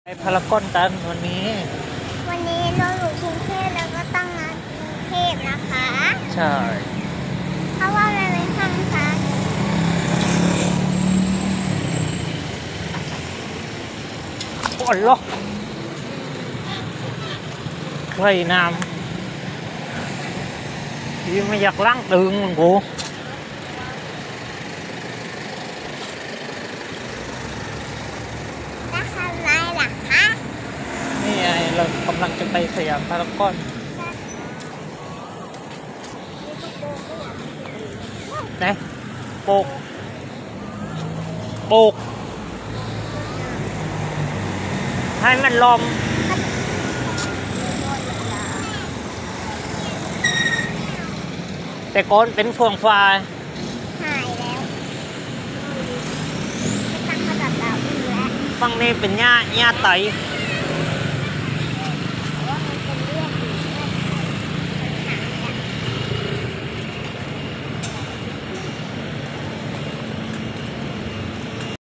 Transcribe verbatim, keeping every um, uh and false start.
ไปพารากอนกันวันนี้วันนี้เราอยู่กรุงเทพแล้วก็ตั้งงานกรุงเทพนะคะใช่เพราะว่ามันเป็นข้างซ้ายโอ้โหใครน้ำที่ไม่อยากล้างตึงมันกูจะทำอะไรล่ะคะนี่ไงเรากำลังจะไปสยามพารากอนไหนโปกโปกให้มันลมแต่ก่อนเป็นฟ่วงฟ้าหายแล้วไม่ตั้งระดับดาวอีกแล้วฝั่งนี้เป็นหญ้าหญ้าไต